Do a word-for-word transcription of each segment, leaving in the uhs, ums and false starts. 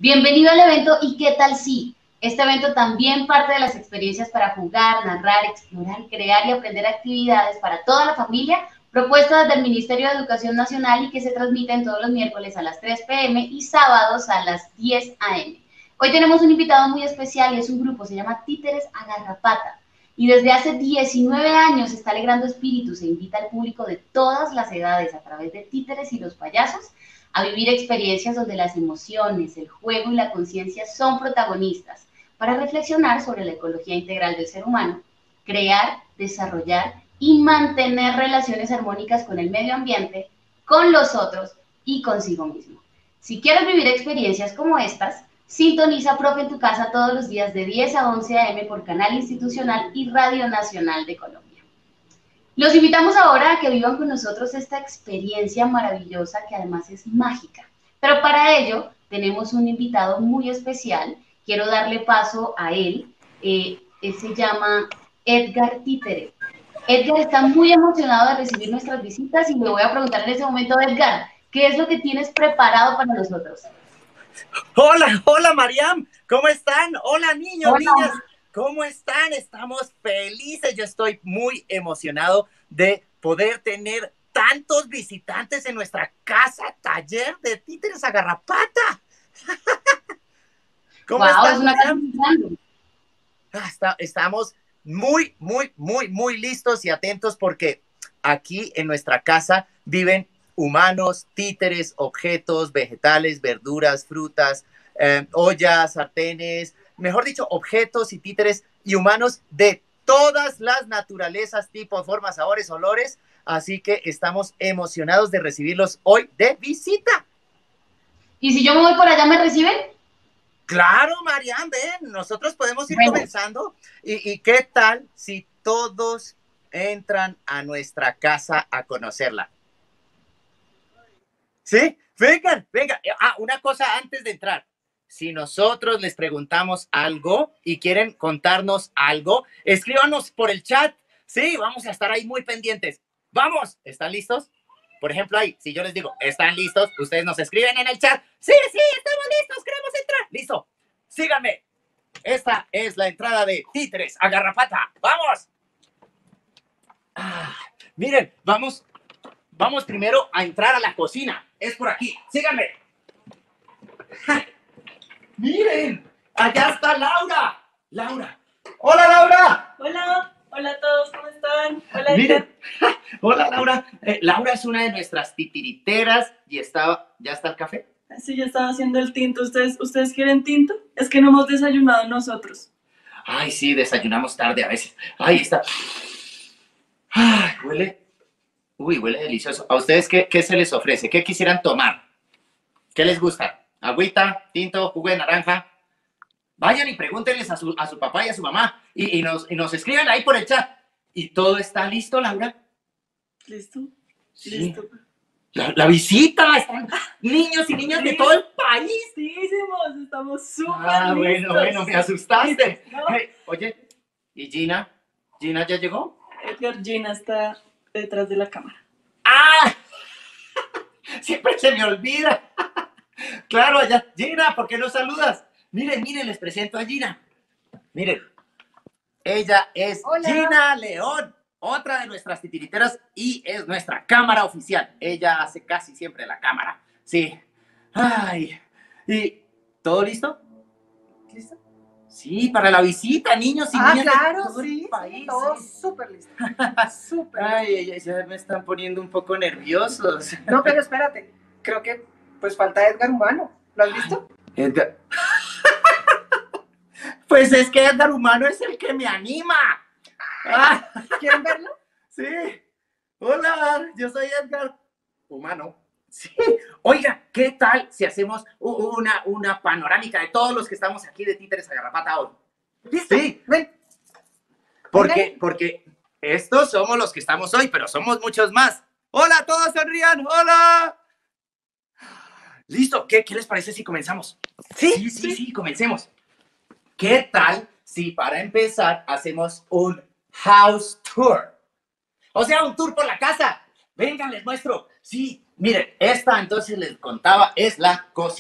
Bienvenido al evento y qué tal si este evento también parte de las experiencias para jugar, narrar, explorar, crear y aprender actividades para toda la familia propuestas desde el Ministerio de Educación Nacional y que se transmiten todos los miércoles a las tres pe eme y sábados a las diez a eme. Hoy tenemos un invitado muy especial y es un grupo, se llama Títeres a Garrapata. Y desde hace diecinueve años está alegrando espíritus e invita al público de todas las edades a través de Títeres y los Payasos a vivir experiencias donde las emociones, el juego y la conciencia son protagonistas para reflexionar sobre la ecología integral del ser humano, crear, desarrollar y mantener relaciones armónicas con el medio ambiente, con los otros y consigo mismo. Si quieres vivir experiencias como estas, sintoniza Profe en tu casa todos los días de diez a once a eme por Canal Institucional y Radio Nacional de Colombia. Los invitamos ahora a que vivan con nosotros esta experiencia maravillosa que además es mágica. Pero para ello tenemos un invitado muy especial. Quiero darle paso a él. Eh, él se llama Edgar Títere. Edgar está muy emocionado de recibir nuestras visitas y le voy a preguntar en ese momento, Edgar, ¿qué es lo que tienes preparado para nosotros? Hola, hola Mariam, ¿cómo están? Hola niños, Hola. niñas, ¿cómo están? Estamos felices, yo estoy muy emocionado de poder tener tantos visitantes en nuestra casa taller de Títeres a Garrapata. ¿Cómo Wow, estás, es una casa Mariam? muy grande. Ah, está- estamos muy, muy, muy, muy listos y atentos porque aquí en nuestra casa viven humanos, títeres, objetos, vegetales, verduras, frutas, eh, ollas, sartenes, mejor dicho, objetos y títeres y humanos de todas las naturalezas, tipos, formas, sabores, olores. Así que estamos emocionados de recibirlos hoy de visita. ¿Y si yo me voy por allá, me reciben? Claro, Marian, ven, nosotros podemos ir Bueno, comenzando. ¿Y, y qué tal si todos entran a nuestra casa a conocerla? ¿Sí? Vengan, vengan. Ah, una cosa antes de entrar. Si nosotros les preguntamos algo y quieren contarnos algo, escríbanos por el chat. Sí, vamos a estar ahí muy pendientes. Vamos, ¿están listos? Por ejemplo, ahí, si yo les digo, ¿están listos? Ustedes nos escriben en el chat. Sí, sí, estamos listos, queremos entrar. Listo, síganme. Esta es la entrada de Títeres a Garrapata. ¡Vamos! Ah, miren, vamos, vamos primero a entrar a la cocina. Es por aquí. Síganme. ¡Ja! Miren, allá está Laura. Laura. Hola, Laura. Hola, hola a todos, ¿cómo están? Hola, Miren. ¡Ja! Hola, Laura. Eh, Laura es una de nuestras titiriteras y está, ¿ya está el café? sí, ya estaba haciendo el tinto. ¿Ustedes, ¿Ustedes quieren tinto? Es que no hemos desayunado nosotros. Ay, sí, desayunamos tarde a veces. Ahí está. Ay, huele. Uy, huele delicioso. ¿A ustedes qué, qué se les ofrece? ¿Qué quisieran tomar? ¿Qué les gusta? ¿Agüita, tinto, jugo de naranja? Vayan y pregúntenles a su, a su papá y a su mamá y, y, nos, y nos escriban ahí por el chat. ¿Y todo está listo, Laura? ¿Listo? Sí. Listo. La, la visita, están niños y niñas de todo el país. Listísimos, estamos súper Ah, listos. bueno, bueno, me asustaste. ¿No? Hey, oye, ¿y Gina? ¿Gina ya llegó? Edgar, Gina está detrás de la cámara. ¡Ah! Siempre se me olvida. Claro, allá. Gina, ¿por qué no saludas? Miren, miren, les presento a Gina. Miren, ella es Hola. Gina León, otra de nuestras titiriteras y es nuestra cámara oficial. Ella hace casi siempre la cámara. Sí. Ay. ¿Y todo listo? ¿Listo? Sí, para la visita, niños y Ah, niñas claro, de todo sí, el país. sí, todo Sí. súper listo. Súper. Ay, ay, ay, ya me están poniendo un poco nerviosos. No, pero espérate, creo que pues falta Edgar Humano. ¿Lo has visto? Edgar. Pues es que Edgar Humano es el que me anima. Ah, ¿Quieren verlo? sí. Hola, yo soy Edgar Humano. Sí. Oiga, ¿qué tal si hacemos una, una panorámica de todos los que estamos aquí de Títeres a Garrapata hoy? ¿Listo? Sí. Ven. Porque, porque estos somos los que estamos hoy, pero somos muchos más. Hola, todos sonrían. Hola. Listo, ¿qué, qué les parece si comenzamos? ¿Sí? Sí, sí, sí, comencemos. ¿Qué tal si para empezar hacemos un house tour? O sea, un tour por la casa. Vengan, les muestro. Sí, miren, esta entonces les contaba es la cocina.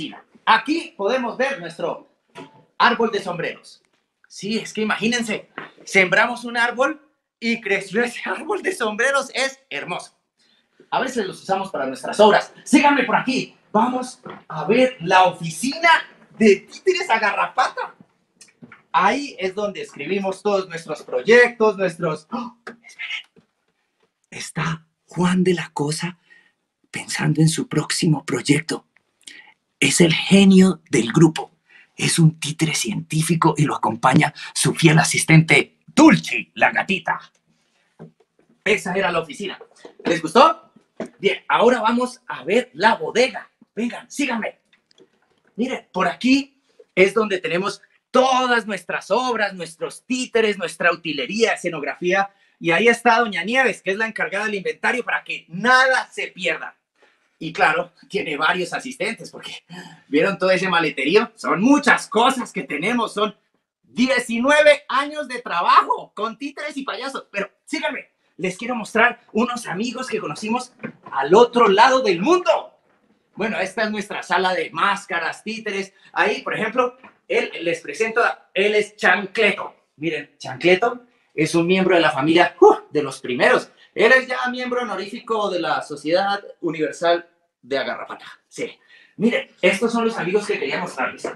aquí podemos ver nuestro árbol de sombreros. Sí, es que imagínense, sembramos un árbol y creció ese árbol de sombreros. Es hermoso. A veces los usamos para nuestras obras. Síganme por aquí. Vamos a ver la oficina de Títeres a Garrapata. Ahí es donde escribimos todos nuestros proyectos, nuestros... ¡Oh! Esperen. Está Juan de la Cosa pensando en su próximo proyecto. Es el genio del grupo. Es un títere científico y lo acompaña su fiel asistente, Dulce, la gatita. Esa era la oficina. ¿Les gustó? Bien, ahora vamos a ver la bodega. Vengan, síganme. Miren, por aquí es donde tenemos todas nuestras obras, nuestros títeres, nuestra utilería, escenografía. Y ahí está Doña Nieves, que es la encargada del inventario para que nada se pierda. Y claro, tiene varios asistentes, porque ¿vieron todo ese maleterío? Son muchas cosas que tenemos, son diecinueve años de trabajo con títeres y payasos. Pero síganme, les quiero mostrar unos amigos que conocimos al otro lado del mundo. Bueno, esta es nuestra sala de máscaras, títeres. Ahí, por ejemplo, él, les presento, él es Chancleto. Miren, Chancleto es un miembro de la familia uh, de los primeros. Él es ya miembro honorífico de la Sociedad Universal de Agarrapata. Sí. Miren, estos son los amigos que quería mostrarles.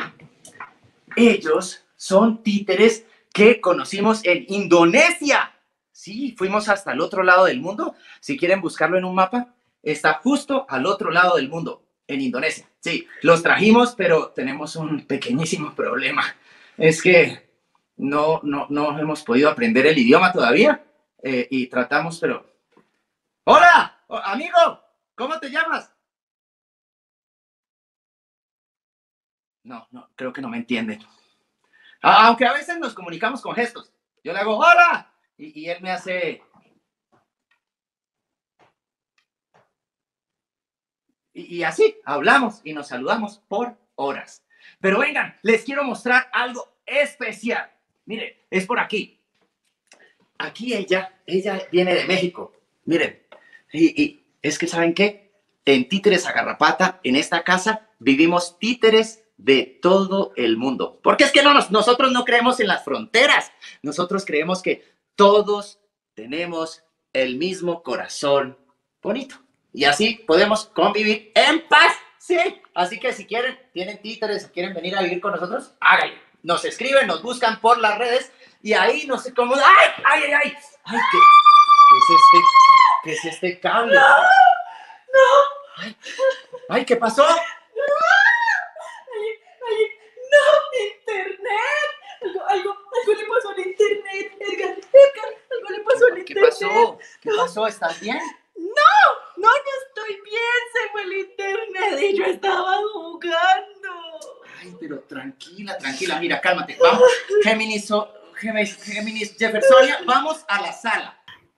Ellos son títeres que conocimos en Indonesia. Sí, fuimos hasta el otro lado del mundo. Si quieren buscarlo en un mapa, está justo al otro lado del mundo, en Indonesia. Sí, los trajimos, pero tenemos un pequeñísimo problema. Es que no, no, no hemos podido aprender el idioma todavía. Eh, y tratamos, pero... ¡Hola! Oh, amigo, ¿cómo te llamas? No, no, creo que no me entienden. Ah, aunque a veces nos comunicamos con gestos. Yo le hago ¡hola! Y, y él me hace... Y, y así, hablamos y nos saludamos por horas. Pero vengan, les quiero mostrar algo especial. Miren, es por aquí. Aquí ella, ella viene de México. Miren, y, y es que ¿saben qué? En Títeres a Garrapata, en esta casa, vivimos títeres de todo el mundo. Porque es que no nos, nosotros no creemos en las fronteras. Nosotros creemos que todos tenemos el mismo corazón bonito. Y así podemos convivir en paz. Sí. Así que si quieren, tienen títeres, quieren venir a vivir con nosotros, háganlo. Nos escriben, nos buscan por las redes. Y ahí no sé cómo... ¡Ay! ¡Ay, ay, ay! ¡Ay, qué, qué es este... qué es este cable! ¡No! ¡No! ¡Ay! ¡Ay, qué pasó! ¡No! ¡Ay, ay! ¡No! ¡Internet! Algo, algo, algo le pasó al internet, Edgar. Edgar, algo le pasó al ¿Qué internet. pasó? ¿Qué pasó? ¿Estás bien? ¡No! ¡No, no estoy bien! Se fue el internet y yo estaba jugando. Ay, pero tranquila, tranquila. Mira, cálmate. Vamos. Géminis... So Géminis, Géminis Jeffersonia, vamos a la sala.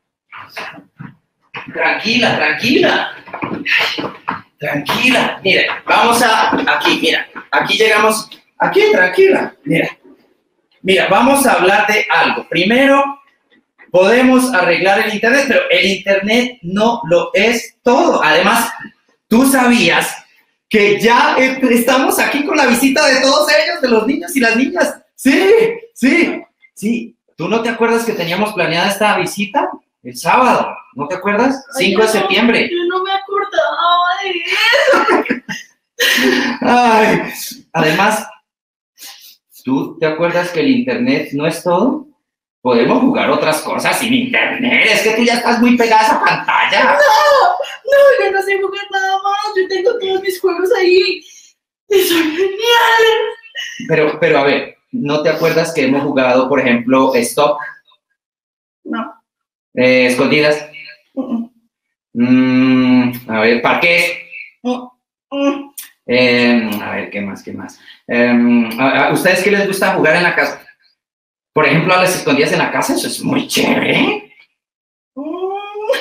Tranquila, tranquila. Tranquila. Miren, vamos a aquí, mira. Aquí llegamos. Aquí, tranquila. Mira. Mira, vamos a hablar de algo. Primero, podemos arreglar el internet, pero el internet no lo es todo. Además, tú sabías que ya estamos aquí con la visita de todos ellos, de los niños y las niñas. Sí, sí. Sí, ¿tú no te acuerdas que teníamos planeada esta visita el sábado? ¿No te acuerdas? cinco de septiembre. Yo no me acordaba de eso. Ay, además, ¿tú te acuerdas que el internet no es todo? Podemos jugar otras cosas sin internet. Es que tú ya estás muy pegada a esa pantalla. No, no, yo no sé jugar nada más. Yo tengo todos mis juegos ahí. Y soy genial. Pero, pero a ver. ¿No te acuerdas que hemos jugado, por ejemplo, Stop? No. Eh, ¿Escondidas? Uh-uh. Mm, a ver, ¿Parqués? Uh-uh. Eh, a ver, ¿qué más, qué más? Eh, ¿a, a ustedes qué les gusta jugar en la casa? Por ejemplo, a las escondidas en la casa, eso es muy chévere. Uh.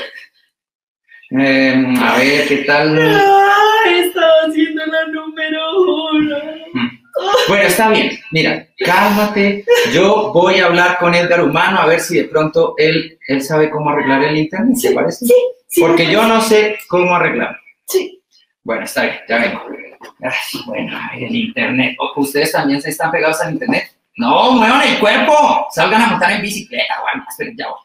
Eh, a ver, ¿qué tal? Ay, estaba haciendo la número uno. Mm. Bueno, está bien. Mira, cálmate. Yo voy a hablar con Edgar Humano a ver si de pronto él, él sabe cómo arreglar el internet, ¿te parece? Sí, sí. Porque yo no sé cómo arreglarlo. Sí. Bueno, está bien, ya vengo. Ay, bueno, a ver, el internet. ¿Ustedes también se están pegados al internet? No, muevan el cuerpo. Salgan a montar en bicicleta o algo. Esperen, ya voy.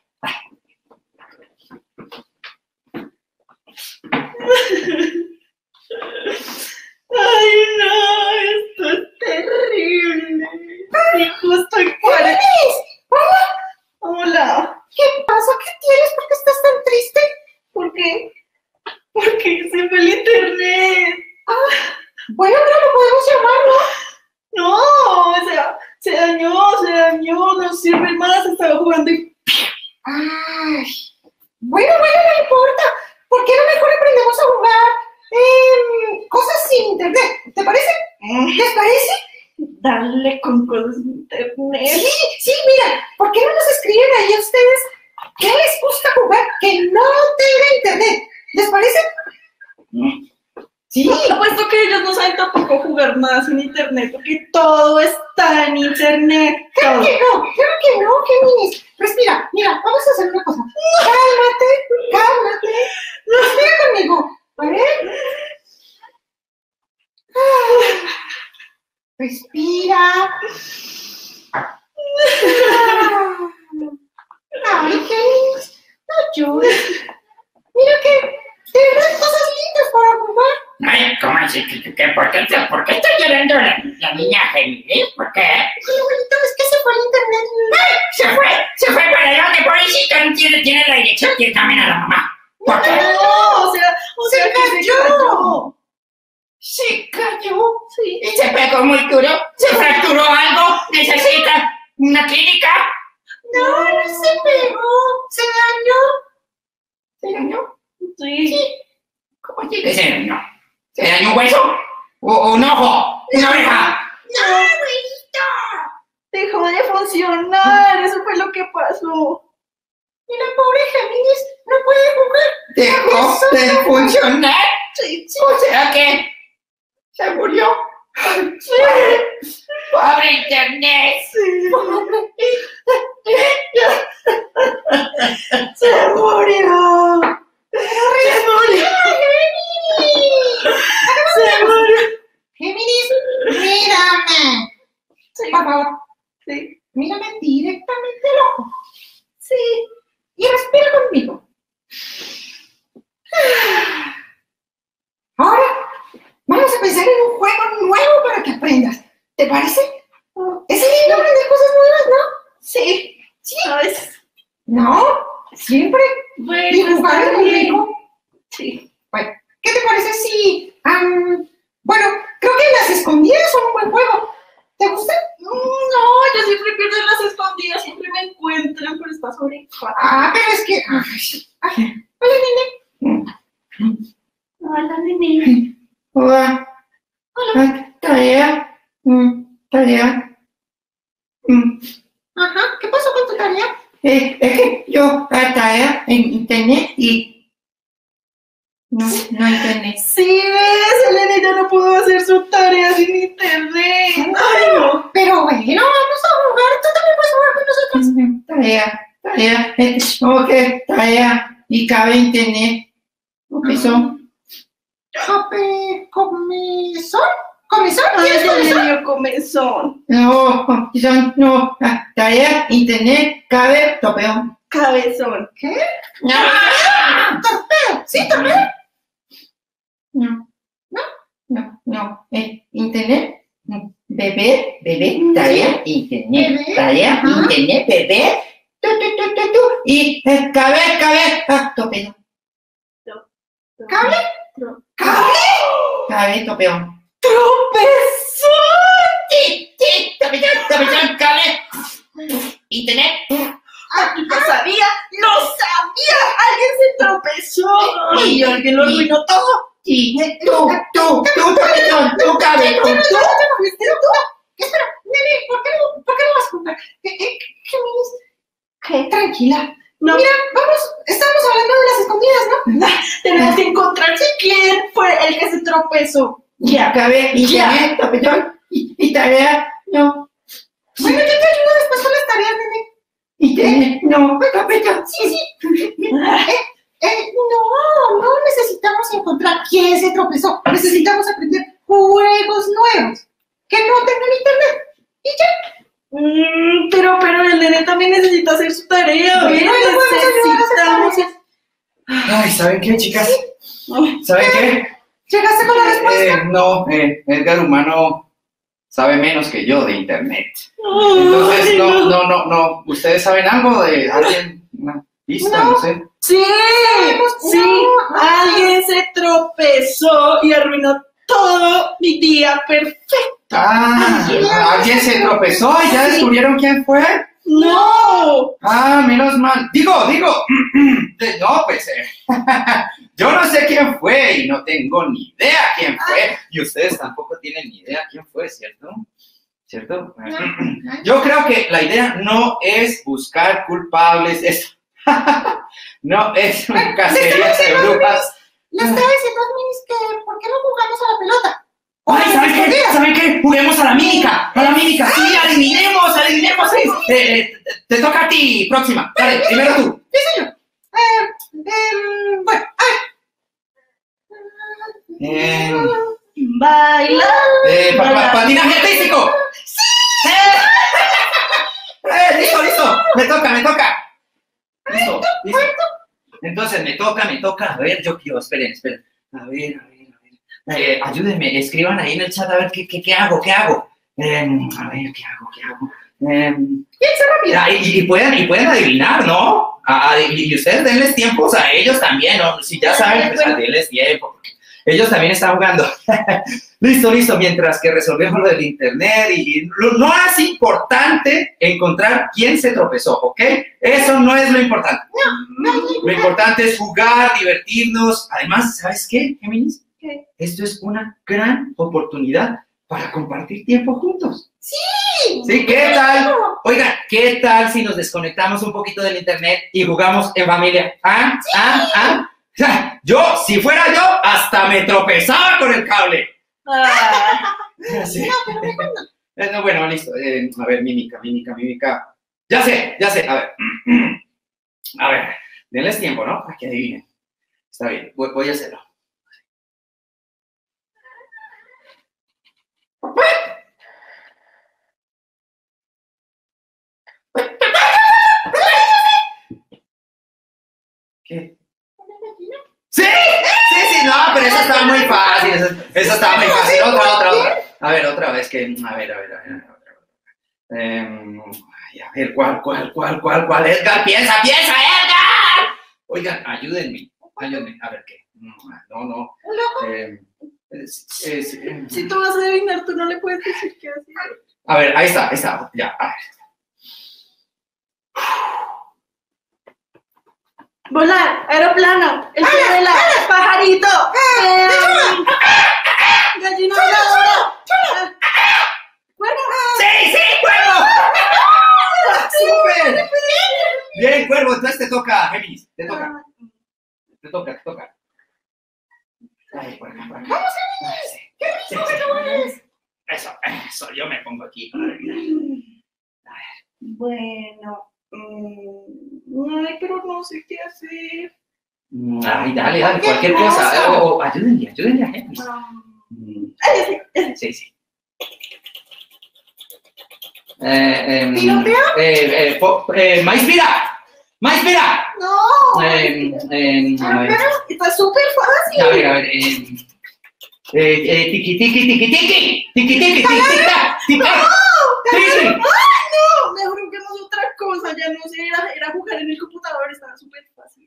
Ay, no, esto es terrible. Sí, justo en cuarenta. Hola. Hola. ¿Qué pasa? ¿Qué tienes? ¿Por qué estás tan triste? ¿Por qué? Porque se fue el internet. Ah, bueno, ahora lo podemos llamar, ¿no? No, o sea, se dañó, se dañó, no sirve más, estaba jugando y... Ay, bueno, bueno, no importa. ¿Por qué no mejor aprendemos a jugar eh, cosas sin internet? ¿Te parece? ¿Les parece? Darle con cosas sin internet. Sí, sí, mira, ¿por qué no nos escriben ahí a ustedes qué les gusta jugar que no tenga internet? ¿Les parece? Sí. Apuesto que ellos no saben tampoco jugar nada sin internet, porque todo está en internet. Claro que no, claro que no, Géminis. Respira, mira, vamos a hacer una cosa. Cálmate, cálmate. Respira conmigo, ¿vale? Respira. Ay, Géminis, no llores. Mira que te dan cosas lindas para jugar. Ay, ¿cómo así? ¿Qué, qué, por, qué, ¿Por qué está llorando la, la niña Géminis? ¿Por qué? Ay, abuelito, es que se fue el internet. ¡Ay! Se fue, se fue para dónde, pobrecita. Tiene, tiene la dirección, tiene también a la mamá. ¿Por qué? No, o sea, o sea, Se que se cayó. cayó. Se cayó. Sí. Y se pegó muy duro. Se fracturó algo. Necesita una clínica. No, no se pegó, se dañó. ¿Se dañó? Sí. Sí. ¿Cómo así que se dañó? ¿Se dañó un hueso? ¿O, o un ojo? ¿Una oreja? No, abuelito. Dejó de funcionar, eso fue lo que pasó. Y la pobre Géminis no puede jugar. ¿Dejó de funcionar? Sí, sí. O sea que se murió. Sí. Pobre internet. Sí. Se murió. Se murió. Se murió. Géminis, mírame. Sí. Por favor, Sí. mírame directamente al ojo. Sí. Y respira conmigo. Ahora vamos a pensar en un juego nuevo para que aprendas. ¿Te parece? Es lindo aprender cosas nuevas, ¿no? Sí. Sí. Ay, ¿No? Siempre. Y bueno, jugar está es muy bien. rico. Sí. Bueno, ¿qué te parece si... am, bueno, creo que las escondidas son un buen juego. ¿Te gusta? No, yo siempre pierdo en las escondidas, siempre me encuentran, pero está sobre fácil. Ah, pero es que... ay, ay, hola, nene. Hola, nene. Hola. Hola. Tarea. Mm, Tarea. Mm, Ajá, ¿qué pasó con tu tarea? eh, Es que yo a tarea en internet y no, no internet. Sí, ves, el nene ya no pudo hacer su tarea sin internet. Ay, no. Pero bueno, vamos a jugar. Tú también puedes jugar con nosotros. Mm, Tarea, tarea, eh, ok, tarea y cabe internet. ¿Qué son? Jope, ¿comezón? ¿Comezón? Ay, ¿Quieres ya le comezón? dio comezón. No, son, no, ah, tarea, internet, cabe, topeón. Cabezón. ¿Qué? No, Torpeo. ¿Sí, torpeo? no, no, no, no, eh, internet, mm, bebé, bebé, tarea, internet, Bebé, tarea, ajá. internet, bebé, tu, tu, tu, tu, tu, y eh, cabe, cabe, ah, topeón, ¿Cable? ¡Cable! cabe, topeón. ¡Tropezón! Sí, sí, topeón, topeón, cabe, internet. Ah, lo sabía, lo sabía. Alguien se tropezó. Y alguien lo arruinó todo. Sí, tú, tú, tú, topeón, tú, cabe, tú, tú. Espera, nene, ¿por qué no, por qué no vas a jugar? Eh, eh, Géminis, ¿Qué? tranquila. No. Mira, vamos, estamos hablando de las escondidas, ¿no? Tenemos que encontrar quién fue el que se tropezó. Ya, cabe, internet, topeón, y, y tarea, no. Bueno, yo te ayudo después con las tareas, nene. Internet, no, topeón. Sí, sí. Eh, eh, no, no necesitamos encontrar quién se tropezó. Necesitamos aprender juntos el nene también necesita hacer su tarea. Bueno, Mira, no podemos ayudar a hacer necesitamos. Ay, ¿saben qué, chicas? ¿Saben qué? ¿Llegaste con la respuesta? Eh, no, eh, Edgar Humano sabe menos que yo de internet. Ay, Entonces, no, no, no, no. ¿Ustedes saben algo de alguien? Una pista, no, sé. Sí, sí, alguien se tropezó y arruinó todo mi día perfecto. Ah, alguien se tropezó y ya descubrieron quién fue. ¡No! Ah, menos mal. Digo, digo. No, pues eh, yo no sé quién fue y no tengo ni idea quién fue. Y ustedes tampoco tienen ni idea quién fue, ¿cierto? ¿Cierto? Yo creo que la idea no es buscar culpables. Es, no es una cacería de brujas. Le estaba diciendo a Minis que ¿por qué no jugamos a la pelota? ¡Ay, ¿saben qué? ¿Saben qué? Juguemos a la mímica, a la mímica. Sí, adivinemos, adivinemos. Sí. Eh, eh, te toca a ti, próxima. Dale, primero tú. Sí, señor. Eh, eh, bueno, a ver. Eh, Baila. eh, pa, pa, patinaje artístico. ¡Sí! Eh, eh, listo, listo. Me toca, me toca. Listo, listo. Entonces, me toca, me toca. A ver, yo quiero, esperen, esperen. A ver, a ver, a ver. Eh, ayúdenme, escriban ahí en el chat a ver qué, qué, qué hago, qué hago. Eh, a ver, ¿qué hago, qué hago? Eh, Piensa rápido. ah, y, y, pueden, y pueden adivinar, ¿no? Ah, y, y ustedes denles tiempos a ellos también, ¿no? Si ya saben, pues denles tiempo, porque ellos también están jugando. Listo, listo, mientras que resolvemos lo del internet y, y lo, no es importante encontrar quién se tropezó, ¿ok? Eso no es lo importante. No, no, Lo importante es jugar, divertirnos. Además, ¿sabes qué, Géminis? ¿Qué? Esto es una gran oportunidad para compartir tiempo juntos. Sí. ¿Sí? ¿Qué tal? Oigan, ¿qué tal si nos desconectamos un poquito del internet y jugamos en familia? ¿Ah? ¿Ah? ¿Ah? O sea, yo, si fuera yo, hasta me tropezaba con el cable. Ah, Sí. No, pero mejor no. Eh, no, bueno, listo. Eh, a ver, mímica, mímica, mímica. Ya sé, ya sé. A ver. A ver, denles tiempo, ¿no? Para que adivinen. Está bien, voy, voy a hacerlo. ¿Qué? ¡Sí! Sí, sí, no, pero eso estaba muy fácil. Eso, eso estaba muy fácil. Otra, otra, otra. A ver, otra vez que. A ver, a ver, a ver. A ver, otra, otra. Eh, ay, a ver, ¿cuál, cuál, cuál, cuál, cuál? Edgar, piensa, piensa, Edgar. Oigan, ayúdenme. Ayúdenme. A ver, ¿qué? No, no. Eh, es, es, eh, si tú vas a adivinar, tú no le puedes decir qué hacer. a ver, ahí está, ahí está. Ya, a ver. Volar, aeroplano, el que vuela, pajarito, eh, gallina voladora, cuervo. ¡Sí, sí, cuervo! ¡Súper! Bien, cuervo, entonces te toca, Géminis. Te toca, te toca, te toca. Ay, por acá, por acá. Vamos, Géminis. ¡Qué rico que lo eres! Eso, eso, yo me pongo aquí para adivinar. Bueno, mmm, ay, pero no sé qué hacer. Ay, dale, dale, cualquier cosa. O, o ayúdenle, ayúdenle a Géminis. Mm, Sí, sí. Eh, eh, ¿Piloteo? eh, eh, po- eh, ¡Maíz Pira! ¡Maíz Pira! No. Eh, eh, a ver, Pero está súper fácil. a ver, a ver. Eh, eh, eh, tiki, tiki, tiki, tiki. Tiki, tiki, tiki, tic-tac, tic-tac. Tiki. No, mejor juguemos otra cosa, ya no sé, era, era jugar en el computador, estaba súper fácil.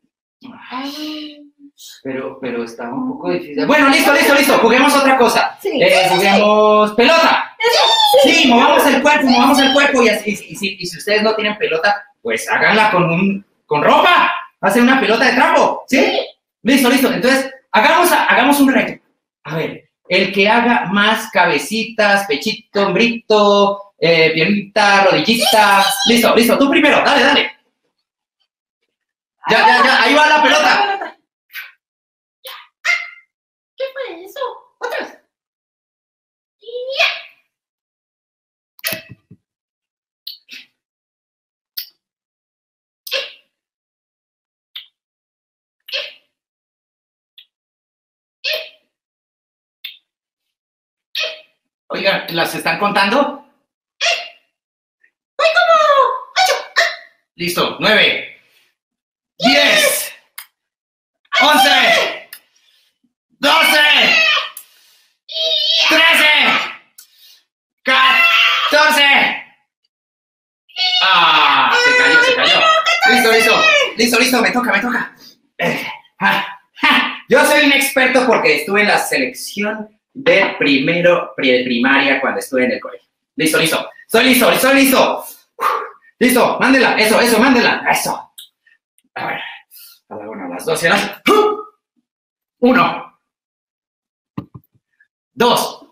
Pero, pero estaba un poco difícil. Bueno, listo, listo, listo. Juguemos otra cosa. Sí. Eh, juguemos pelota. Sí, movamos el cuerpo, movamos el cuerpo. Y, así, y, si, y si ustedes no tienen pelota, pues háganla con, un, con ropa. Hacen una pelota de trapo. ¿Sí? Listo, listo. Entonces, hagamos, hagamos un reto. A ver, el que haga más cabecitas, pechito, hombrito, eh, piernita, rodillita. Listo, listo. Tú primero. Dale, dale. Ya, ya, ya. Ahí va la pelota. ¿Qué fue eso? Otra vez. Oigan, ¿las están contando? ¡Voy como ocho! Listo. nueve, diez, once, doce, trece, catorce. Ah, se cayó, se cayó. Listo, listo. Listo, listo, me toca, me toca. Eh, ah, ah. Yo soy un experto porque estuve en la selección de primero, de primaria cuando estuve en el colegio. Listo, listo. Estoy listo, estoy listo. Listo, mándela. Eso, eso, mándela. Eso. A ver. A la una, a las dos y a las... Uno. Dos.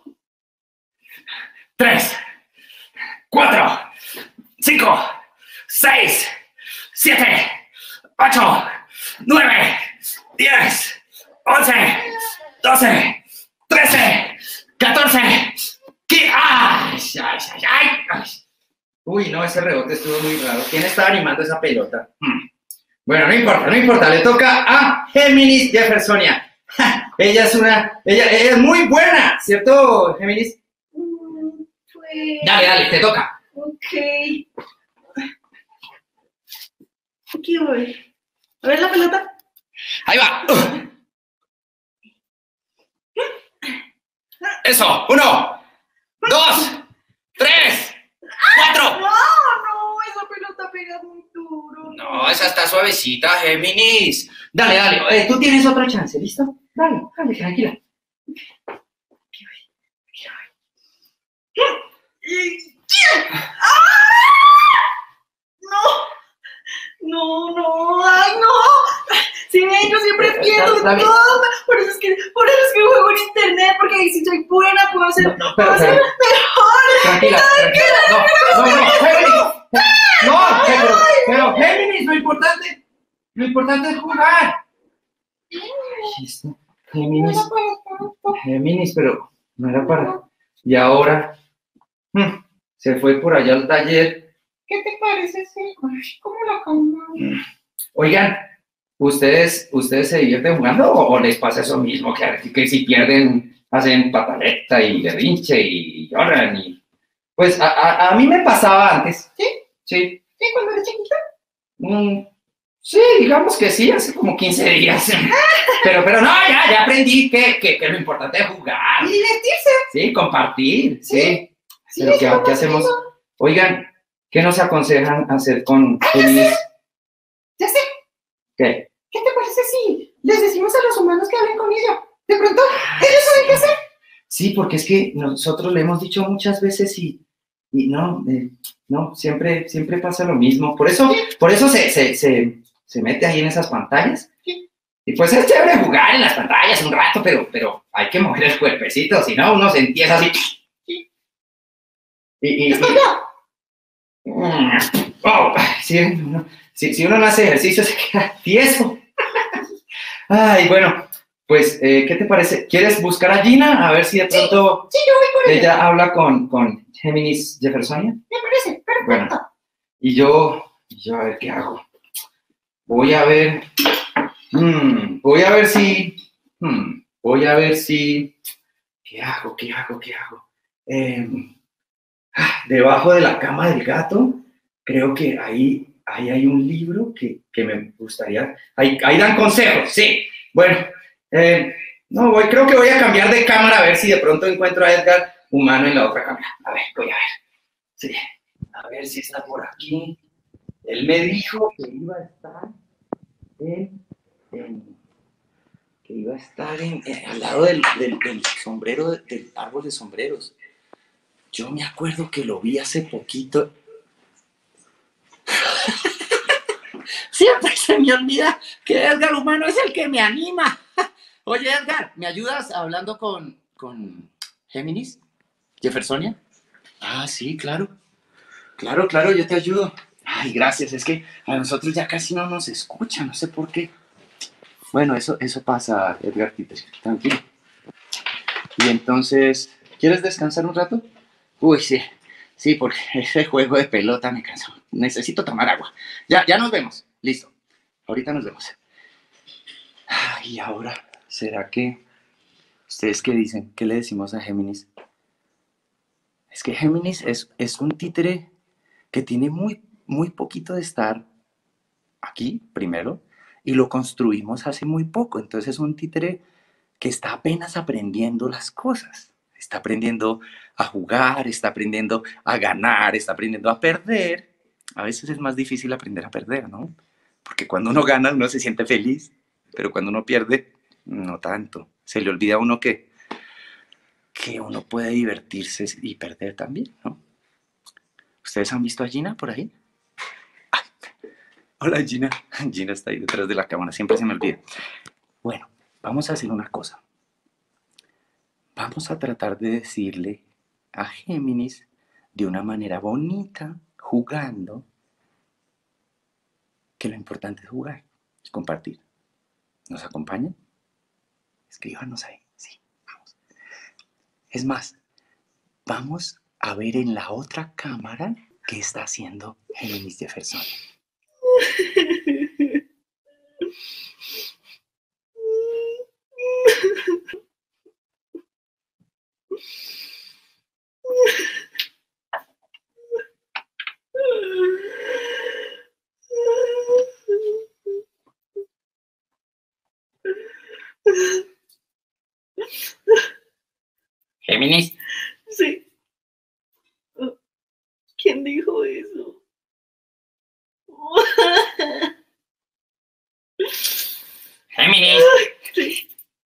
Tres. Cuatro. Cinco. Seis. Siete. Ocho. Nueve. Diez. Once. Doce. Trece. Catorce. ¿Qué? ¡Ay! ¡Ay, ay, ay! ay. Uy, no, ese rebote estuvo muy raro. ¿Quién estaba animando esa pelota? Hmm. Bueno, no importa, no importa. Le toca a Géminis Jeffersonia. Ja, ella es una... Ella, ella es muy buena, ¿cierto, Géminis? Mm, pues... Dale, dale, te toca. Ok. Aquí voy. A ver la pelota. Ahí va. Eso, uno, dos, tres, cuatro. No, no, esa pelota pega muy duro. No, esa está suavecita, Géminis. Dale, dale, eh, tú tienes otra chance, ¿listo? Dale, dale, tranquila. Aquí voy. Aquí voy. ¡Ah! No. No, no, ay, no. Sí, yo siempre pierdo Dale. todo. Por eso es que, por eso es que juego en internet, porque ahí si soy buena puedo hacer, No, no, puedo pero, hacer pero- mejor. Tranquila, tranquila. No, no, no, Géminis. No, pero, pero Géminis, lo importante, lo importante es jugar. Ay, esto, Géminis, Géminis, pero no era para. Y ahora, hmm, se fue por allá al taller. ¿Qué te parece ese? Ay, ¿cómo la calma? Oigan, ¿ustedes, ustedes se divierten jugando o, o les pasa eso mismo? Que, que si pierden, hacen pataleta y berrinche y lloran y... Pues a, a, a mí me pasaba antes. ¿Sí? Sí. ¿Sí, cuando eres chiquita? Mm, sí, digamos que sí, hace como quince días. Pero, pero no, ya, ya aprendí que, que, que lo importante es jugar. Y divertirse. Sí, compartir, sí. Sí, Pero es ¿qué, lo qué más hacemos? lindo. Oigan, ¿qué nos aconsejan hacer con Géminis? Ya sé. ¿Qué? ¿Qué te parece si les decimos a los humanos que hablen con ella? De pronto, ellos saben qué hacer. Sí, porque es que nosotros le hemos dicho muchas veces y, y no, eh, no, siempre, siempre pasa lo mismo. Por eso, por eso se, se, se, se mete ahí en esas pantallas. Sí. Y pues es chévere jugar en las pantallas un rato, pero, pero hay que mover el cuerpecito, si no uno se empieza así. Sí. Y, y, Estoy y- yo. Mm, oh, sí, no, si, si uno no hace ejercicio se queda tieso. Ay, bueno, pues, eh, ¿qué te parece? ¿Quieres buscar a Gina? A ver si de pronto Sí, yo voy por ella. ella habla con, con Géminis Jeffersonia. Me parece. Perfecto. Bueno. Y yo, y yo a ver qué hago. Voy a ver, mm, voy a ver si, mm, voy a ver si, ¿qué hago? ¿Qué hago? ¿Qué hago? Em, ah, debajo de la cama del gato, creo que ahí, ahí hay un libro que, que me gustaría, ahí, ahí dan consejos, sí. Bueno, eh, no, voy, creo que voy a cambiar de cámara a ver si de pronto encuentro a Edgar humano en la otra cámara. A ver, voy a ver. Sí, a ver si está por aquí. Él me dijo que iba a estar en, en- que iba a estar en, en- al lado del, del, del sombrero, del árbol de sombreros. Yo me acuerdo que lo vi hace poquito. Siempre se me olvida que Edgar Humano es el que me anima. Oye, Edgar, ¿me ayudas hablando con, con Géminis? ¿Jeffersonia? Ah, sí, claro. Claro, claro, yo te ayudo. Ay, gracias, es que a nosotros ya casi no nos escuchan, no sé por qué. Bueno, eso, eso pasa, Edgar Peter, tranquilo. Y entonces, ¿quieres descansar un rato? Uy, sí, sí, porque ese juego de pelota me cansó. Necesito tomar agua. Ya, ya nos vemos. Listo. Ahorita nos vemos. Ay, ahora, ¿será que... ¿Ustedes qué dicen? ¿Qué le decimos a Géminis? Es que Géminis es, es un títere que tiene muy, muy poquito de estar aquí primero, y lo construimos hace muy poco. Entonces es un títere que está apenas aprendiendo las cosas. Está aprendiendo a jugar, está aprendiendo a ganar, está aprendiendo a perder. A veces es más difícil aprender a perder, ¿no? Porque cuando uno gana uno se siente feliz, pero cuando uno pierde, no tanto. Se le olvida a uno que, que uno puede divertirse y perder también, ¿no? ¿Ustedes han visto a Gina por ahí? Ay, hola Gina. Gina está ahí detrás de la cámara, siempre se me olvida. Bueno, vamos a hacer una cosa. Vamos a tratar de decirle a Géminis de una manera bonita, jugando, que lo importante es jugar y compartir. ¿Nos acompañan? Escríbanos ahí. Sí, vamos. Es más, vamos a ver en la otra cámara qué está haciendo Géminis Jefferson. Géminis. Sí. ¿Quién dijo eso? Géminis. Sí.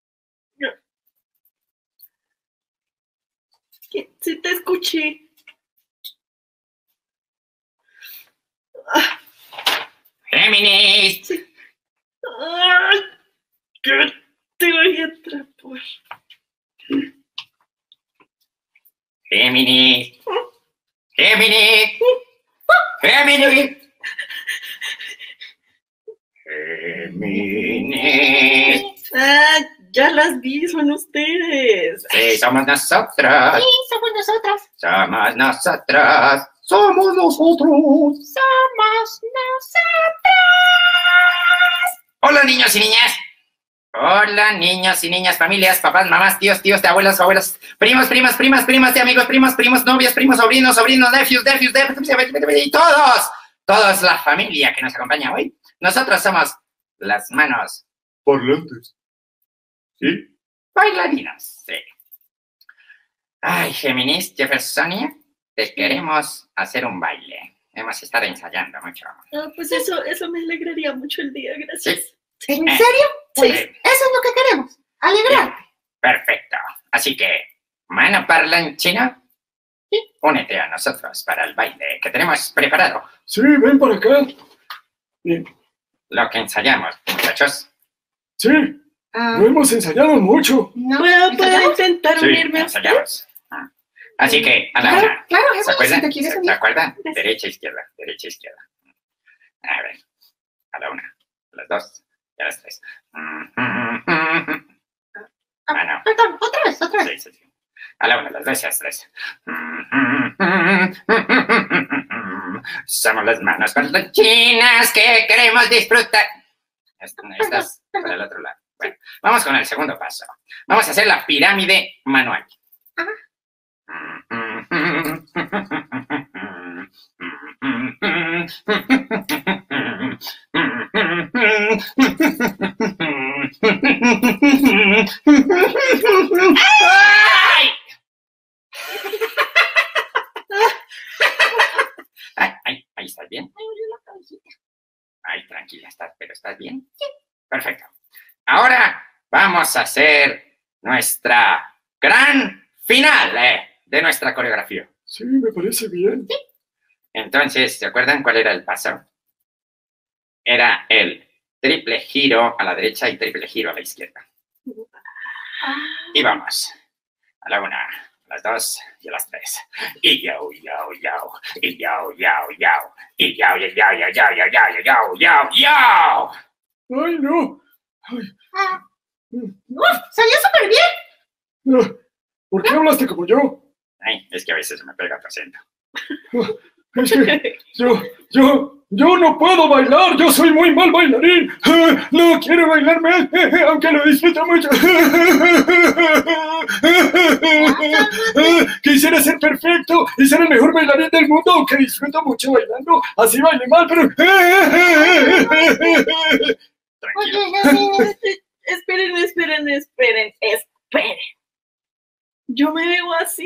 Sí te escuché. Géminis. Sí. Ay, que te voy a atrapar. Géminis. Géminis. Géminis. Géminis. Ah, ya las vi, son ustedes. Sí, somos nosotros. Sí, somos nosotras. Somos nosotros. Somos nosotros. Somos nosotras. Hola, niños y niñas. Hola, niños y niñas, familias, papás, mamás, tíos, tíos, de abuelos, abuelas, primos, primas, primas, primas, de amigos, primos, primos, novios, primos, sobrinos, sobrinos, nephews, nephews, nephews, y todos, todos la familia que nos acompaña hoy. Nosotros somos las manos parlantes. ¿Sí? Bailarinas, sí. Ay, Géminis, Jeffersonia, te queremos hacer un baile. Hemos estado ensayando mucho. Ah, pues eso, eso me alegraría mucho el día, gracias. Sí. ¿En Eh, serio? Pues sí. eso es lo que queremos. Alegrarte. Perfecto. Así que, mano parlanchina, y únete a nosotros para el baile que tenemos preparado. Sí, ven para acá. Bien. Lo que ensayamos, muchachos. Sí, Ah, lo hemos ensayado mucho. no. ¿Puedo, puedo ¿Ensayamos? intentar Sí, unirme a usted? ensayamos. Ah. Así que, a la Claro, una. claro, ¿Se eso si acuerdan? te quieres ¿Se, unir. ¿Se acuerdan? Gracias. Derecha, izquierda, derecha, izquierda. A ver, a la una, a las dos y a las tres. Ah, no. Perdón, otra vez, otra vez. Sí, sí, sí. A la una, a las dos y a las tres. Somos las manos parlanchinas que queremos disfrutar. Esto, estas para el otro lado. Bueno, vamos con el segundo paso. Vamos a hacer la pirámide manual. ¡Ay! Ay, ay, ahí estás bien. Ay, tranquila, estás, pero ¿estás bien? Sí. Perfecto. Ahora vamos a hacer nuestra gran final eh, de nuestra coreografía. Sí, me parece bien. Entonces, ¿se acuerdan cuál era el paso? Era el triple giro a la derecha y triple giro a la izquierda. Y vamos. A la una, a las dos y a las tres. Y yao, yao, yao. Y yao, yao, yao. Y yao, yao, yao, yao, yao, yao, yao, yao, yao, yao. Ay, no. Ay, Ah, ¡uf! ¡Salió súper bien! no. ¿Por qué hablaste como yo? Ay, es que a veces se me pega tu acento. Es que yo, yo, yo no puedo bailar, yo soy muy mal bailarín. Ah, no quiero bailar más, aunque lo disfruto mucho. Quisiera ser perfecto y ser el mejor bailarín del mundo, aunque disfruto mucho bailando. Así baile mal, pero... Oye, esperen, esperen, esperen, esperen. ¿Yo me veo así?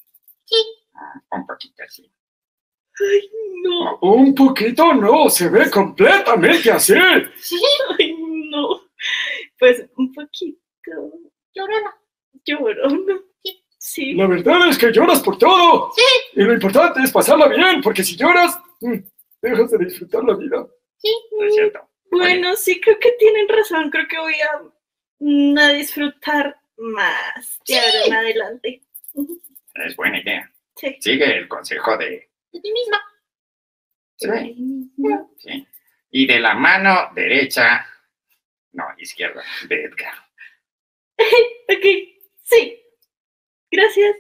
Ah, un poquito así. Ay, no. Un poquito no, se ve completamente así. Ay, no. Pues un poquito. Llorona. Llorona. Sí. La verdad es que lloras por todo. Sí. Y lo importante es pasarla bien, porque si lloras, mm, dejas de disfrutar la vida. Sí. No es cierto. Bueno, sí, creo que tienen razón. Creo que voy a, mm, a disfrutar más de ahora en adelante. Es buena idea. Sí. Sigue el consejo de... De ti misma. Sí, sí. Y de la mano derecha, no, izquierda, de Edgar. Ok, sí. Gracias.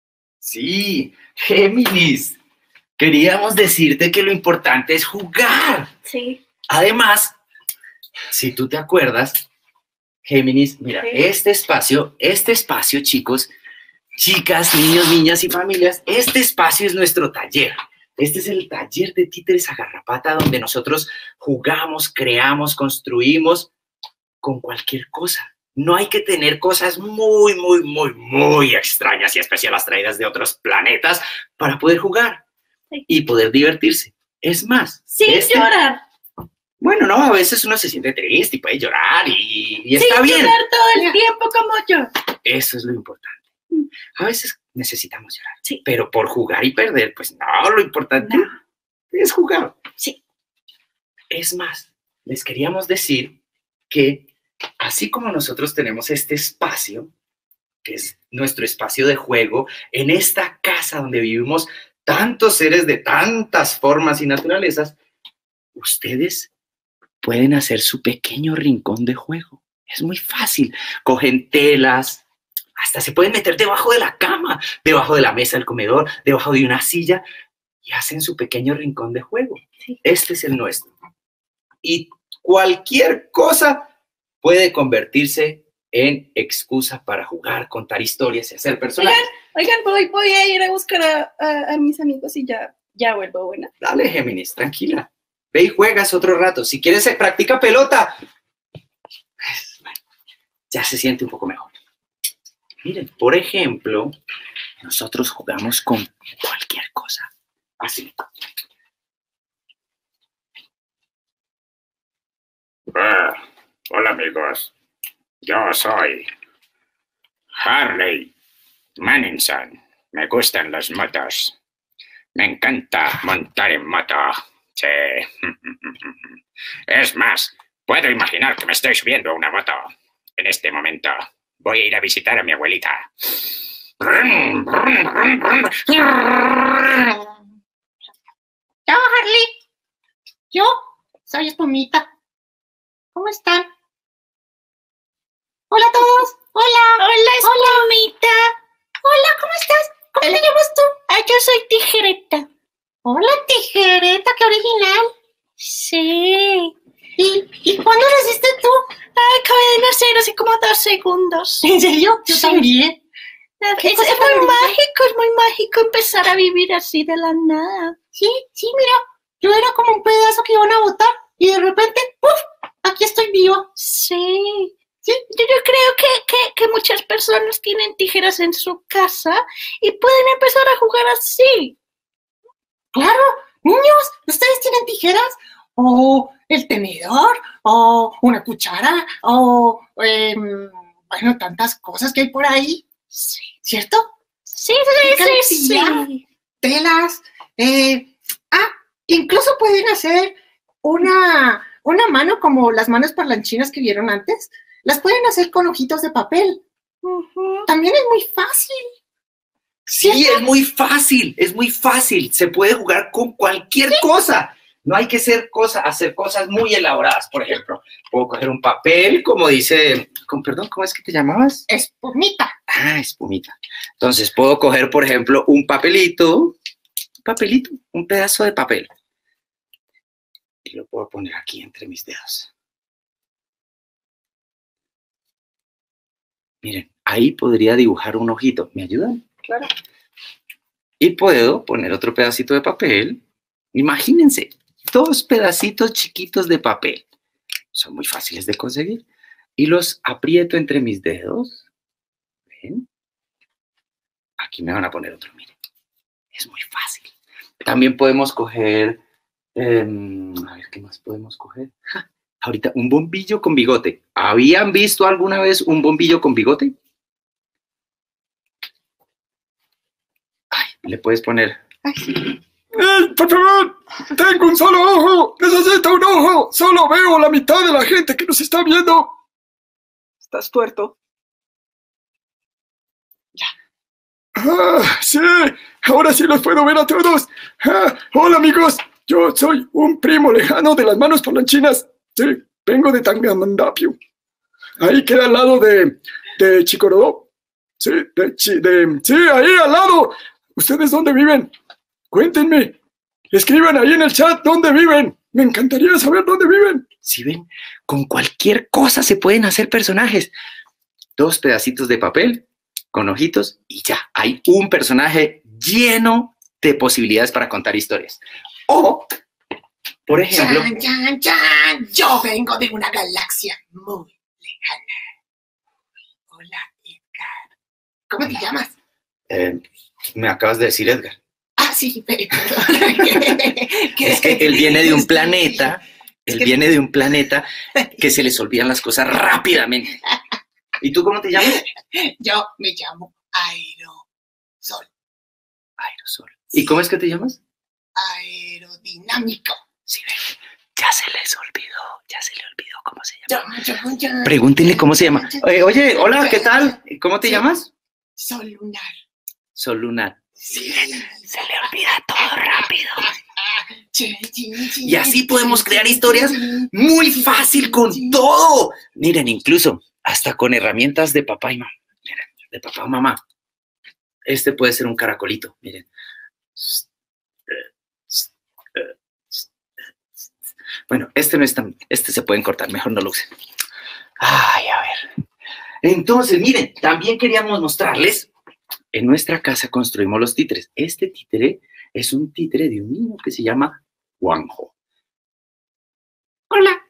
Sí, Géminis. Queríamos decirte que lo importante es jugar. Sí. Además, si tú te acuerdas, Géminis, mira, Sí. este espacio, este espacio, chicos, chicas, niños, niñas y familias, este espacio es nuestro taller. Este es el taller de títeres a garrapata donde nosotros jugamos, creamos, construimos con cualquier cosa. No hay que tener cosas muy, muy, muy, muy extrañas y especiales traídas de otros planetas para poder jugar Sí. y poder divertirse. Es más, Sin este- llorar. bueno, no, a veces uno se siente triste y puede llorar y, y está Sin bien. llorar todo el tiempo como yo. Eso es lo importante. A veces necesitamos llorar, Sí. pero por jugar y perder, pues no, lo importante No. es jugar. Sí. Es más, les queríamos decir que así como nosotros tenemos este espacio, que es nuestro espacio de juego, en esta casa donde vivimos tantos seres de tantas formas y naturalezas, ustedes pueden hacer su pequeño rincón de juego. Es muy fácil. Cogen telas, hasta se pueden meter debajo de la cama, debajo de la mesa del comedor, debajo de una silla y hacen su pequeño rincón de juego. Sí. Este es el nuestro. Y cualquier cosa puede convertirse en excusa para jugar, contar historias y hacer personajes. Oigan, voy, voy a ir a buscar a, a- a mis amigos y ya, ya vuelvo, buena. Dale, Géminis, tranquila. Ve y juegas otro rato. Si quieres, eh, practica pelota. Bueno, ya se siente un poco mejor. Miren, por ejemplo, nosotros jugamos con cualquier cosa. Así. Ah, hola amigos, yo soy Harley Manninson. Me gustan las motos. Me encanta montar en moto. Sí. Es más, puedo imaginar que me estoy subiendo a una moto en este momento. Voy a ir a visitar a mi abuelita. Yo, Harley. Yo soy Espumita. ¿Cómo están? Hola a todos. Hola. Hola, Espumita. Hola, ¿cómo estás? ¿Cómo te llamas tú? Ah, yo soy Tijereta. Hola, Tijereta, qué original. Sí. ¿Y, ¿Y cuándo naciste tú? Ah, acabé de nacer hace como dos segundos. ¿En serio? Yo Sí. también. ¿Qué Es, cosa es tan muy bonita? mágico, es muy mágico empezar a vivir así de la nada. Sí, sí, mira. Yo era como un pedazo que iban a botar y de repente, ¡puf! Aquí estoy viva. Sí. Sí, yo, yo creo que, que, que muchas personas tienen tijeras en su casa y pueden empezar a jugar así. Claro, niños, ¿ustedes tienen tijeras? O el tenedor, o una cuchara, o, em, bueno, tantas cosas que hay por ahí. Sí, ¿Cierto? sí, ¿Qué sí, sí, cantidad? sí. Telas. eh, ah, incluso pueden hacer una, una mano como las manos parlanchinas que vieron antes. Las pueden hacer con ojitos de papel. Ujú. También es muy fácil. Sí, es muy fácil, es muy fácil. Se puede jugar con cualquier cosa. No hay que hacer, cosa, hacer cosas muy elaboradas. Por ejemplo, puedo coger un papel, como dice, con perdón, ¿cómo es que te llamabas? Espumita. Ah, espumita. Entonces puedo coger, por ejemplo, un papelito papelito, un pedazo de papel. Y lo puedo poner aquí entre mis dedos. Miren, ahí podría dibujar un ojito. ¿Me ayudan? Claro. Y puedo poner otro pedacito de papel. Imagínense, dos pedacitos chiquitos de papel. Son muy fáciles de conseguir. Y los aprieto entre mis dedos. ¿Ven? Aquí me van a poner otro, miren. Es muy fácil. También podemos coger... Eh, a ver, ¿qué más podemos coger? Ja, ahorita, un bombillo con bigote. ¿Habían visto alguna vez un bombillo con bigote? Ay, le puedes poner... ¡Ey, por favor! ¡Tengo un solo ojo! ¡Necesito un ojo! ¡Solo veo la mitad de la gente que nos está viendo! Estás tuerto. ¡Ah, sí! ¡Ahora sí los puedo ver a todos! Ah, ¡hola, amigos! Yo soy un primo lejano de las manos parlanchinas. Sí, vengo de Tangamandapio. Ahí queda al lado de, de Chicorodó. Sí, de, Chi- de, sí, ahí al lado. ¿Ustedes dónde viven? Cuéntenme. Escriban ahí en el chat dónde viven. Me encantaría saber dónde viven. ¿Sí ven? Con cualquier cosa se pueden hacer personajes. Dos pedacitos de papel con ojitos y ya. Hay un personaje lleno de posibilidades para contar historias. O, por ejemplo... Chan, chan, chan. Yo vengo de una galaxia muy lejana. Hola, Edgar. ¿Cómo te llamas? eh, me acabas de decir Edgar. Ah, sí, perdón. Es que él viene de un planeta, él viene de un planeta que se les olvidan las cosas rápidamente. ¿Y tú cómo te llamas? Yo me llamo Aerosol. Aerosol. ¿Y cómo es que te llamas? Aerodinámico. Sí, ven, ya se les olvidó, ya se le olvidó cómo se llama. Yo, yo, yo, Pregúntenle cómo se llama. Oye, oye, hola, ¿qué tal? ¿Cómo te llamas? Sol lunar. Sol Lunar. Sí. Se le olvida todo rápido. Chi, chi, chi, Y así podemos chi, crear chi, historias chi, muy chi, fácil chi, con chi. todo. Miren, incluso hasta con herramientas de papá y mamá. Miren, de papá o mamá. Este puede ser un caracolito, miren. Bueno, este no es tan... Este se pueden cortar, mejor no lo usen. Ay, a ver. Entonces, miren, también queríamos mostrarles... En nuestra casa construimos los títeres. Este títere es un títere de un niño que se llama Juanjo. Hola.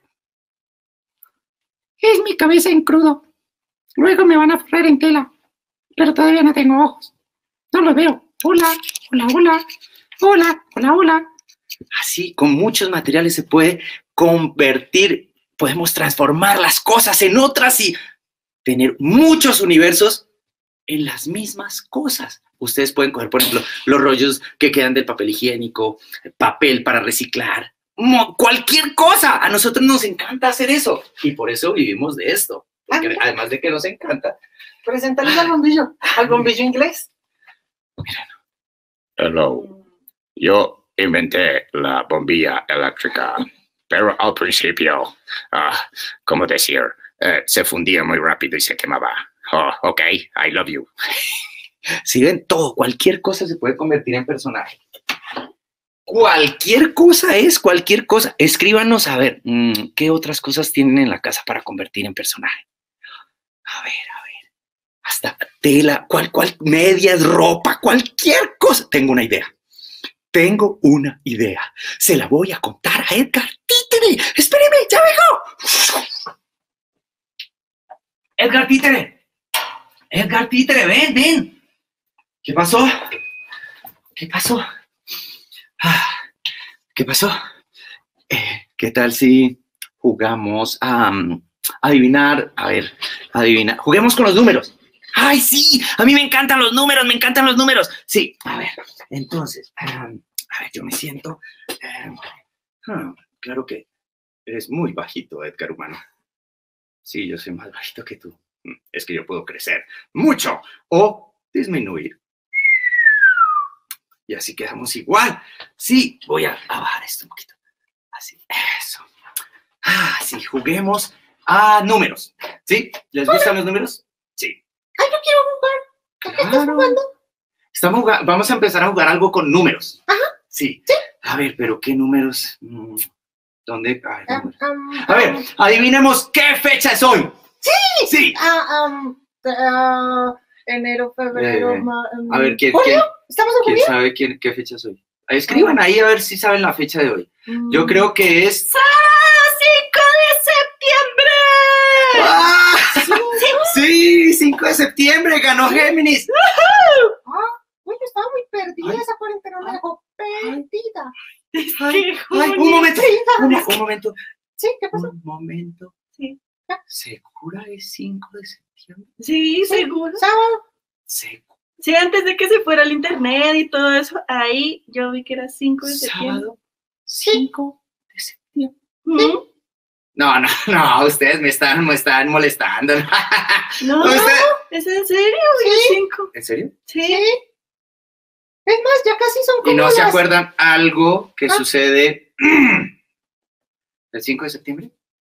Es mi cabeza en crudo. Luego me van a forrar en tela. Pero todavía no tengo ojos. No los veo. Hola, hola, hola. Hola, hola, hola. Así, con muchos materiales se puede convertir, podemos transformar las cosas en otras y tener muchos universos en las mismas cosas. Ustedes pueden coger, por ejemplo, los rollos que quedan del papel higiénico, papel para reciclar, cualquier cosa. A nosotros nos encanta hacer eso y por eso vivimos de esto. Porque además de que nos encanta. Preséntales al bombillo, al bombillo inglés. Hello. Yo inventé la bombilla eléctrica, pero al principio, ah, ¿cómo decir? Eh, se fundía muy rápido y se quemaba. Oh, ok, I love you. Si ven, todo, cualquier cosa se puede convertir en personaje. Cualquier cosa es cualquier cosa. Escríbanos a ver, mmm, ¿qué otras cosas tienen en la casa para convertir en personaje? A ver, a ver. Hasta tela, cual, cual, medias, ropa, cualquier cosa. Tengo una idea. Tengo una idea. Se la voy a contar a Edgar Títere. Espéreme, ya vengo. Edgar Títere. Edgar Títere, ven, ven. ¿Qué pasó? ¿Qué pasó? Ah, ¿Qué pasó? Eh, ¿Qué tal si jugamos a um, adivinar? A ver, adivinar. Juguemos con los números. ¡Ay, sí! A mí me encantan los números, me encantan los números. Sí, a ver, entonces, um, a ver, yo me siento... Um, hmm, claro que eres muy bajito, Edgar Humano. Sí, yo soy más bajito que tú. Es que yo puedo crecer mucho o disminuir. Y así quedamos igual. Sí, voy a, a bajar esto un poquito. Así, eso. Ah, sí, juguemos a números. ¿Sí? ¿Les gustan los números? Sí. Ay, yo quiero jugar. ¿Por qué estás Claro. jugando? Estamos juga- vamos a empezar a jugar algo con números. Ajá. Sí. Sí. A ver, pero ¿qué números? Mm, ¿Dónde? Ay, Ah, números. um, A ver, adivinemos qué fecha es hoy. Sí. Sí. Ah, um, ah, enero, febrero, Eh, ma- um, A ver, ¿quién, ¿julio? quién, ¿Estamos en quién julio? sabe quién, qué fecha es hoy? Ahí escriban ahí a ver si saben la fecha de hoy. Yo Mm. creo que es... cinco de septiembre! ¡Ah! Sí, cinco de septiembre, ganó Géminis. Ah, uy, yo estaba muy perdida, Ay. esa cuarentena me dejó perdida. Es Ay, que ay, junio. un momento, un, Felicidades. un momento, Sí, ¿qué pasó? un momento. Sí. ¿Segura es cinco de septiembre? Sí, seguro. Sábado. ¿Seguro? Sí, antes de que se fuera el internet y todo eso, ahí yo vi que era cinco de septiembre. ¿Sábado? cinco de septiembre. ¿Mm? No, no, no, ustedes me están, me están molestando. No, Usted- ¿es en serio? Sí. ¿Es cinco? ¿En serio? Sí. Sí. Es más, ya casi son como ¿Y no se las- acuerdan algo que Ah. sucede el cinco de septiembre?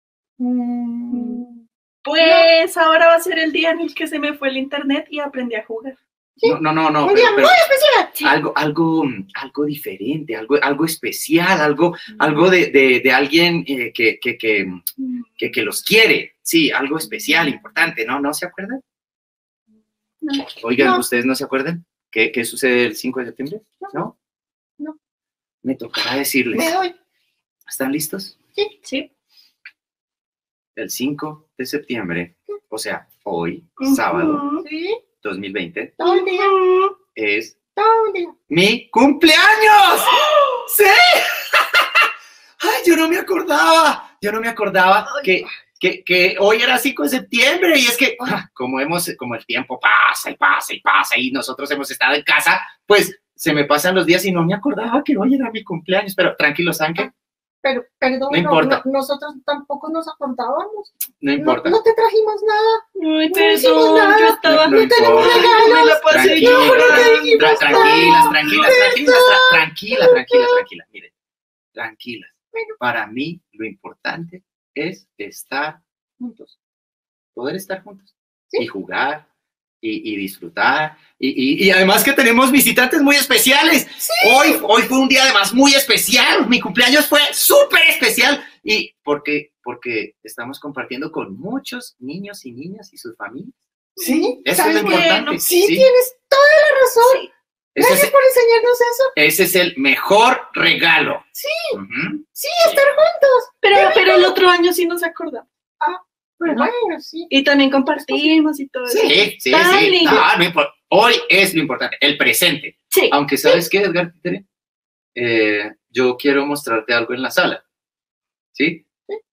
Mm, Pues ahora va a ser el día en el que se me fue el internet y aprendí a jugar. Sí. No, no, no, no. un pero- día pero muy especial. Sí. algo, algo, algo diferente, algo, algo especial, algo, algo de, de, de alguien eh, que, que, que, Mm. que, que los quiere. Sí, algo especial, importante, ¿no? ¿No se acuerdan? No. Oigan, No. ¿ustedes no se acuerdan? ¿Qué, qué sucede el cinco de septiembre? ¿No? No. Me tocará Me decirles. doy. ¿Están listos? Sí. El cinco de septiembre, o sea, hoy, Ujú. sábado Sí, dos mil veinte, todo el día, Ujú. es todo el día. mi cumpleaños. ¡Sí! ¡Ay, yo no me acordaba! Yo no me acordaba que, que, que hoy era cinco de septiembre y es que ah, como, hemos, como el tiempo pasa y pasa y pasa y nosotros hemos estado en casa, pues se me pasan los días y no me acordaba que hoy era mi cumpleaños. Pero tranquilos, ¿saben qué? Pero, perdón, No importa. no- nosotros tampoco nos acordábamos. No importa. No, no te trajimos nada. Ay, No hicimos perdón, nada. yo estaba... No, no tenemos importa. regalos. Me la pasé Tranquila, llorando. tra- tranquilas, tranquilas, tranquilas, tra- tranquila, tranquila, tranquila. Miren, tranquilas. Bueno. Para mí lo importante es estar juntos, poder estar juntos Sí. y jugar y, y disfrutar y, y- y además que tenemos visitantes muy especiales. Hoy, hoy fue un día además muy especial. Mi cumpleaños fue súper especial y porque, porque estamos compartiendo con muchos niños y niñas y sus familias. Sí, Eso es lo ¿sabes qué? importante. Sí, sí. tienes toda la razón. Ese Gracias es, por enseñarnos eso. ese es el mejor regalo. Sí. Ujú. Sí, estar juntos. Pero, pero el otro año sí nos acordamos. Pero Ajá. bueno, sí. Y también compartimos y todo eso. Sí, sí, Tan sí. lindo. No, no importa. Hoy es lo importante, el presente. Sí. Aunque, ¿sabes qué, Edgar Títere? Eh, yo quiero mostrarte algo en la sala. ¿Sí?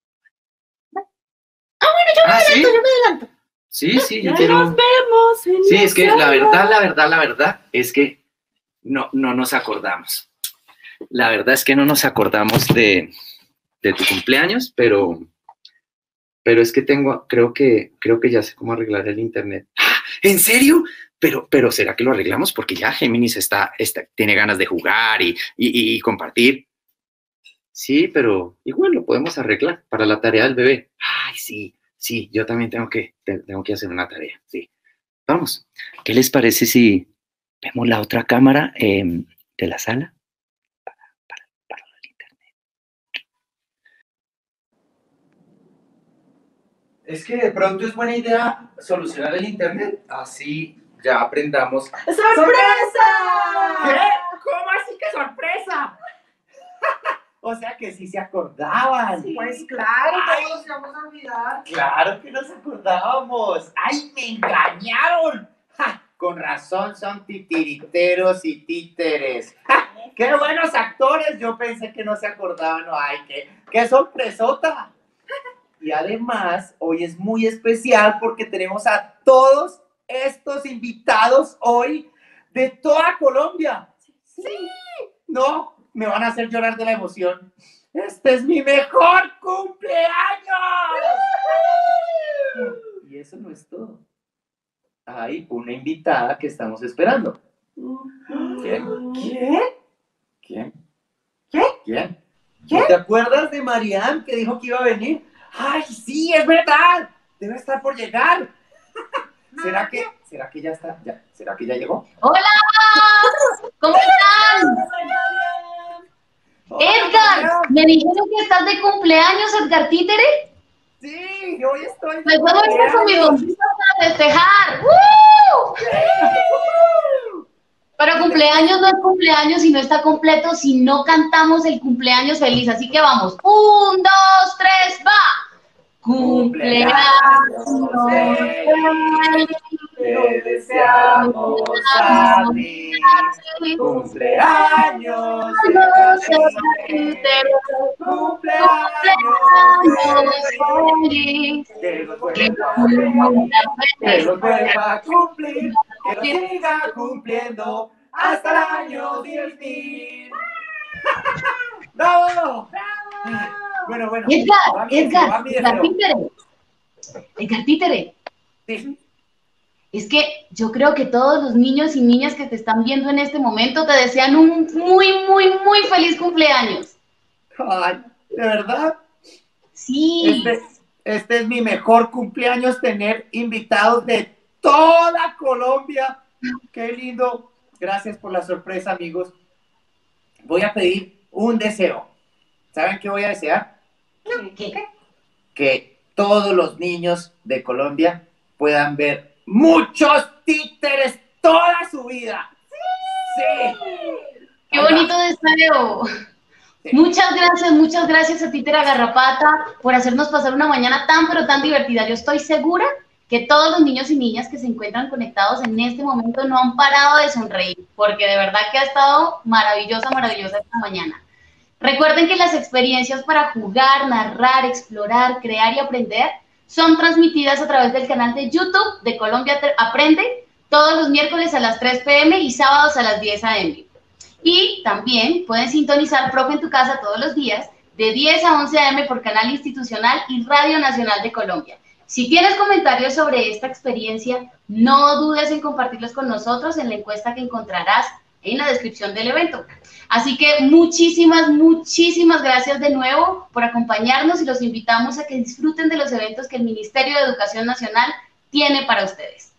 Ah, bueno, yo me Ah, ¿sí? adelanto, yo me adelanto. Sí, sí, yo Ya quiero... nos vemos en Sí, la es que la sala. verdad, la verdad, la verdad es que no, no nos acordamos. La verdad es que no nos acordamos de, de tu cumpleaños, pero, pero es que tengo, creo que, creo que ya sé cómo arreglar el internet. ¡Ah! ¿En serio? Pero, pero ¿será que lo arreglamos? Porque ya Géminis está, está, tiene ganas de jugar y, y, y compartir. Sí, pero igual lo podemos arreglar para la tarea del bebé. Ay, sí, sí, yo también tengo que, te- tengo que hacer una tarea, sí. Vamos, ¿qué les parece si vemos la otra cámara eh, de la sala? Para, para, para el internet. Es que de pronto es buena idea solucionar el internet. Así ya aprendamos. ¡Sorpresa! ¿Qué? ¿Cómo así que sorpresa? O sea que sí se acordaban. Pues claro, Ay. todos nos vamos a olvidar. Claro que nos acordábamos. ¡Ay, me engañaron! ¡Ja! Con razón son titiriteros y títeres. ¡Ja! ¡Qué buenos actores! Yo pensé que no se acordaban. ¡Ay, qué, qué sorpresota! Y además, hoy es muy especial porque tenemos a todos estos invitados hoy de toda Colombia. ¡Sí! No, me van a hacer llorar de la emoción. ¡Este es mi mejor cumpleaños! Y eso no es todo. Hay una invitada que estamos esperando. ¿Quién? ¿Quién? ¿Quién? ¿Qué? ¿Quién? ¿No te acuerdas de Mariam que dijo que iba a venir? ¡Ay, sí, es verdad! Debe estar por llegar. ¿Será que, será que ya está? Ya, ¿será que ya llegó? ¡Hola! ¿Cómo están? Edgar, me dijeron que estás de cumpleaños, Edgar Títere. Sí, hoy estoy. Pues vamos a ir con mis bombitas para festejar. ¡Woo! Pero cumpleaños no es cumpleaños si no está completo, si no cantamos el cumpleaños feliz. Así que vamos. Un, dos, tres, va. Cumpleaños feliz, te deseamos a ti. Cumpleaños feliz, cumpleaños feliz, que los vuelva a cumplir, que los siga cumpliendo hasta el año diez mil. ¡Bravo! Bueno, bueno. Edgar, Edgar, Edgar Títere. Edgar Títere. Sí. Es que yo creo que todos los niños y niñas que te están viendo en este momento te desean un muy, muy, muy feliz cumpleaños. Ay, ¿de verdad? Sí. Este, este es mi mejor cumpleaños, tener invitados de toda Colombia. Qué lindo. Gracias por la sorpresa, amigos. Voy a pedir un deseo. ¿Saben qué voy a desear? ¿Qué? Que todos los niños de Colombia puedan ver muchos títeres toda su vida. Sí. Qué bonito deseo. Sí. Muchas gracias, muchas gracias a Títera Garrapata por hacernos pasar una mañana tan pero tan divertida. Yo estoy segura que todos los niños y niñas que se encuentran conectados en este momento no han parado de sonreír, porque de verdad que ha estado maravillosa, maravillosa esta mañana. Recuerden que las experiencias para jugar, narrar, explorar, crear y aprender son transmitidas a través del canal de YouTube de Colombia Aprende todos los miércoles a las tres pe eme y sábados a las diez a eme. Y también pueden sintonizar Profe en tu casa todos los días de diez a once a eme por Canal Institucional y Radio Nacional de Colombia. Si tienes comentarios sobre esta experiencia, no dudes en compartirlos con nosotros en la encuesta que encontrarás en la descripción del evento. Así que muchísimas, muchísimas gracias de nuevo por acompañarnos y los invitamos a que disfruten de los eventos que el Ministerio de Educación Nacional tiene para ustedes.